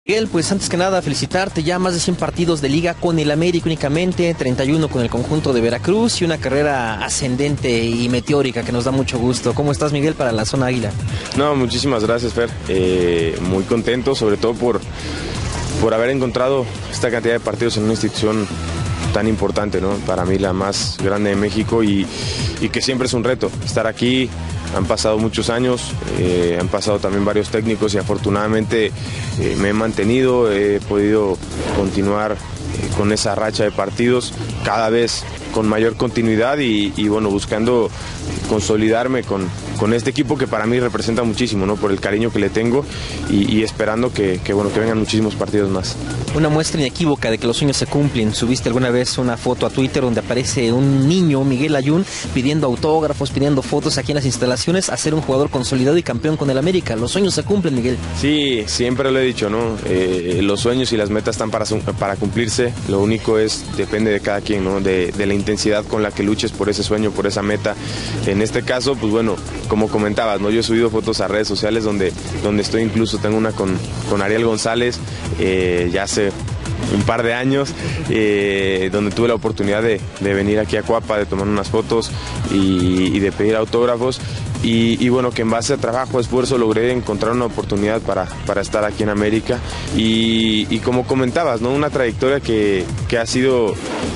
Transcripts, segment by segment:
Miguel, pues antes que nada felicitarte, ya más de 100 partidos de liga con el América únicamente, 31 con el conjunto de Veracruz y una carrera ascendente y meteórica que nos da mucho gusto. ¿Cómo estás, Miguel, para la zona Águila? No, muchísimas gracias, Fer. Muy contento, sobre todo por haber encontrado esta cantidad de partidos en una institución tan importante, ¿no? Para mí la más grande de México y que siempre es un reto estar aquí. Han pasado muchos años, han pasado también varios técnicos y afortunadamente me he mantenido, he podido continuar con esa racha de partidos cada vez con mayor continuidad y bueno, buscando consolidarme con este equipo que para mí representa muchísimo, ¿no? Por el cariño que le tengo y esperando que vengan muchísimos partidos más. Una muestra inequívoca de que los sueños se cumplen. Subiste alguna vez una foto a Twitter donde aparece un niño, Miguel Layún, pidiendo autógrafos, pidiendo fotos aquí en las instalaciones a ser un jugador consolidado y campeón con el América. Los sueños se cumplen, Miguel. Sí, siempre lo he dicho, ¿no? Los sueños y las metas están para cumplirse. Lo único depende de cada quien, ¿no? De la intensidad con la que luches por ese sueño, por esa meta. En este caso, pues bueno, como comentabas, ¿no? Yo he subido fotos a redes sociales donde estoy, incluso tengo una con Ariel González, ya hace un par de años, donde tuve la oportunidad de venir aquí a Cuapa, de tomar unas fotos y de pedir autógrafos. Y bueno, que en base a trabajo, esfuerzo, logré encontrar una oportunidad para estar aquí en América. Y como comentabas, ¿no? Una trayectoria que ha sido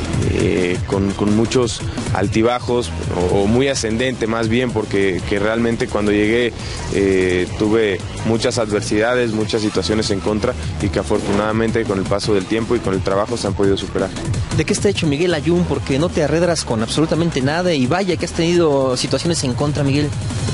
con muchos altibajos o muy ascendente más bien, porque realmente cuando llegué tuve muchas adversidades, muchas situaciones en contra y que afortunadamente con el paso del tiempo y con el trabajo se han podido superar. ¿De qué está hecho Miguel Layún? Porque no te arredras con absolutamente nada y vaya que has tenido situaciones en contra, Miguel.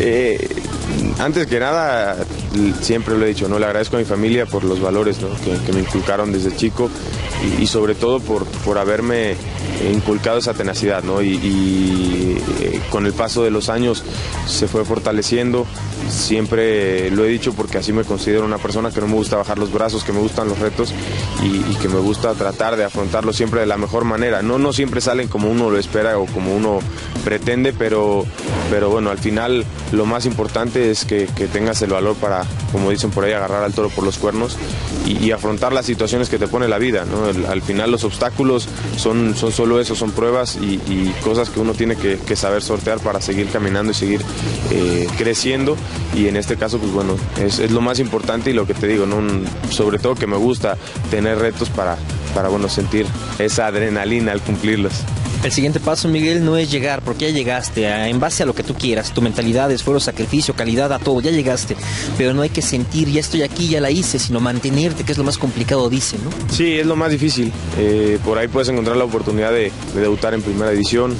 Antes que nada, siempre lo he dicho, ¿no? Le agradezco a mi familia por los valores, ¿no? que me inculcaron desde chico y sobre todo por haberme inculcado esa tenacidad, ¿no? Y con el paso de los años se fue fortaleciendo. Siempre lo he dicho porque así me considero una persona que no me gusta bajar los brazos, que me gustan los retos y que me gusta tratar de afrontarlos siempre de la mejor manera. No siempre salen como uno lo espera o como uno pretende, pero bueno, al final lo más importante es que tengas el valor para, como dicen por ahí, agarrar al toro por los cuernos y afrontar las situaciones que te pone la vida, ¿no? Al final los obstáculos son solo eso, son pruebas y cosas que uno tiene que saber sortear para seguir caminando y seguir creciendo. Y en este caso, pues bueno, es lo más importante y lo que te digo, ¿no? Sobre todo que me gusta tener retos para bueno, sentir esa adrenalina al cumplirlos. El siguiente paso, Miguel, no es llegar, porque ya llegaste, en base a lo que tú quieras, tu mentalidad, esfuerzo, sacrificio, calidad, a todo, ya llegaste, pero no hay que sentir, ya estoy aquí, ya la hice, sino mantenerte, que es lo más complicado, dicen, ¿no? Sí, es lo más difícil. Por ahí puedes encontrar la oportunidad de debutar en primera división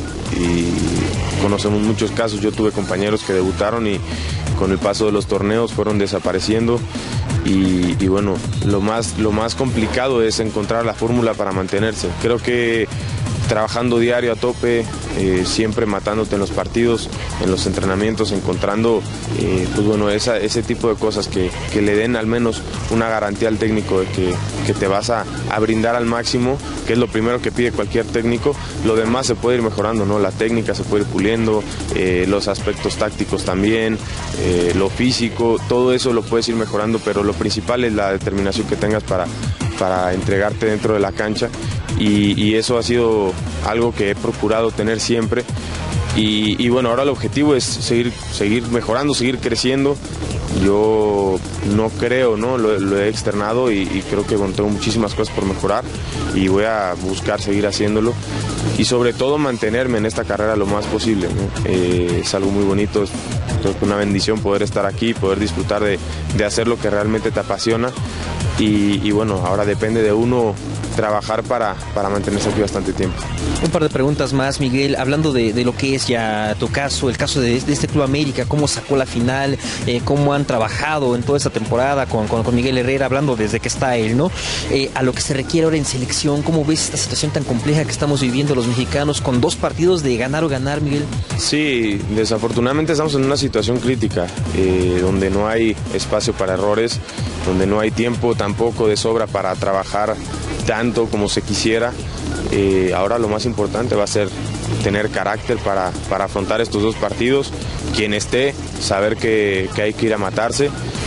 y conocemos muchos casos. Yo tuve compañeros que debutaron y con el paso de los torneos fueron desapareciendo y bueno, lo más complicado es encontrar la fórmula para mantenerse. Creo que trabajando diario a tope, siempre matándote en los partidos, en los entrenamientos, encontrando pues bueno, ese tipo de cosas que le den al menos una garantía al técnico de que te vas a brindar al máximo, que es lo primero que pide cualquier técnico. Lo demás se puede ir mejorando, ¿no? La técnica se puede ir puliendo, los aspectos tácticos también, lo físico, todo eso lo puedes ir mejorando, pero lo principal es la determinación que tengas para entregarte dentro de la cancha y eso ha sido algo que he procurado tener siempre y bueno, ahora el objetivo es seguir mejorando, seguir creciendo. Yo no creo, ¿no? Lo he externado y creo que bueno, tengo muchísimas cosas por mejorar y voy a buscar seguir haciéndolo y sobre todo mantenerme en esta carrera lo más posible, ¿no? Es algo muy bonito, es una bendición poder estar aquí, poder disfrutar de hacer lo que realmente te apasiona y bueno, ahora depende de uno trabajar para mantenerse aquí bastante tiempo. Un par de preguntas más, Miguel, hablando de lo que es ya tu caso, el caso de este Club América, cómo sacó la final, cómo han trabajado en toda esta temporada con Miguel Herrera, hablando desde que está él, ¿no? A lo que se requiere ahora en selección, ¿cómo ves esta situación tan compleja que estamos viviendo los mexicanos con 2 partidos de ganar o ganar, Miguel? Sí, desafortunadamente estamos en una situación crítica, donde no hay espacio para errores, donde no hay tiempo tampoco de sobra para trabajar tanto como se quisiera. Ahora lo más importante va a ser tener carácter para afrontar estos 2 partidos. Quien esté, saber que hay que ir a matarse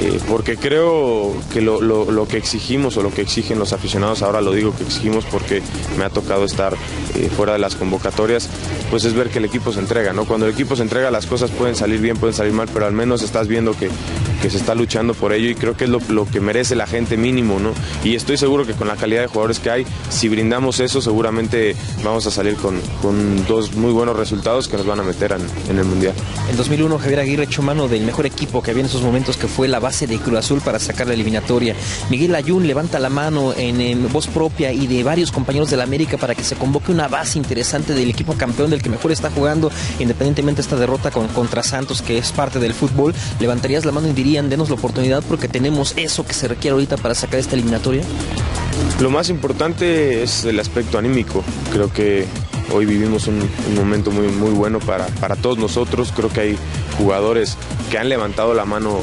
porque creo que lo que exigimos o lo que exigen los aficionados, ahora lo digo que exigimos porque me ha tocado estar fuera de las convocatorias, pues es ver que el equipo se entrega, ¿no? Cuando el equipo se entrega las cosas pueden salir bien, pueden salir mal, pero al menos estás viendo que se está luchando por ello y creo que es lo que merece la gente mínimo, ¿no? Y estoy seguro que con la calidad de jugadores que hay, si brindamos eso, seguramente vamos a salir con 2 muy buenos resultados que nos van a meter en el Mundial. En 2001 Javier Aguirre echó mano del mejor equipo que había en esos momentos, que fue la base de Cruz Azul para sacar la eliminatoria. Miguel Ayun levanta la mano en voz propia y de varios compañeros de la América para que se convoque una base interesante del equipo campeón, del que mejor está jugando, independientemente de esta derrota contra Santos, que es parte del fútbol. ¿Levantarías la mano y dirían, denos la oportunidad porque tenemos eso que se requiere ahorita para sacar esta eliminatoria? Lo más importante es el aspecto anímico. Creo que hoy vivimos un momento muy bueno para todos nosotros. Creo que hay jugadores que han levantado la mano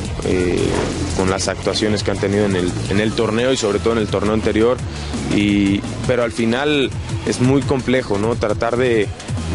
con las actuaciones que han tenido en el torneo y sobre todo en el torneo anterior, pero al final es muy complejo, ¿no? Tratar de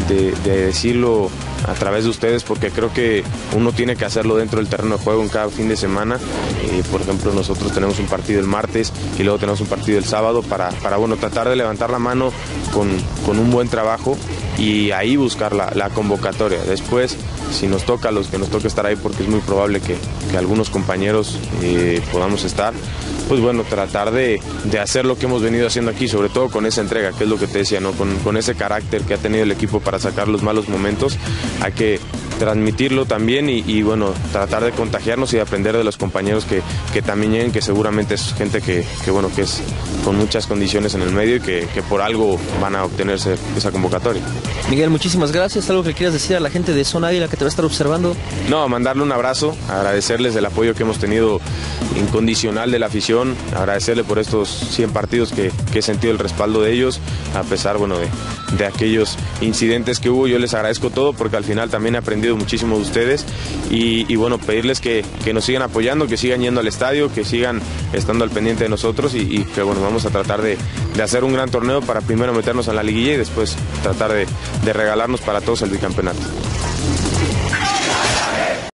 decirlo a través de ustedes, porque creo que uno tiene que hacerlo dentro del terreno de juego en cada fin de semana. Por ejemplo, nosotros tenemos un partido el martes y luego tenemos un partido el sábado para bueno, tratar de levantar la mano con un buen trabajo y ahí buscar la convocatoria. Después, si nos toca, los que nos toca estar ahí, porque es muy probable que algunos compañeros podamos estar, pues bueno, tratar de hacer lo que hemos venido haciendo aquí, sobre todo con esa entrega, que es lo que te decía, ¿no? Con ese carácter que ha tenido el equipo para sacar los malos momentos. Hay que transmitirlo también y bueno, tratar de contagiarnos y de aprender de los compañeros que también lleguen, que seguramente es gente que bueno, que es con muchas condiciones en el medio y que por algo van a obtenerse esa convocatoria. Miguel, muchísimas gracias. ¿Algo que quieras decir a la gente de Zona Águila que te va a estar observando? No, mandarle un abrazo, agradecerles el apoyo que hemos tenido incondicional de la afición, agradecerle por estos 100 partidos que he sentido el respaldo de ellos, a pesar, bueno, de aquellos incidentes que hubo. Yo les agradezco todo porque al final también he aprendido muchísimo de ustedes y bueno, pedirles que nos sigan apoyando, que sigan yendo al estadio, que sigan estando al pendiente de nosotros y que bueno, vamos a tratar de hacer un gran torneo para primero meternos en la liguilla y después tratar de regalarnos para todos el bicampeonato.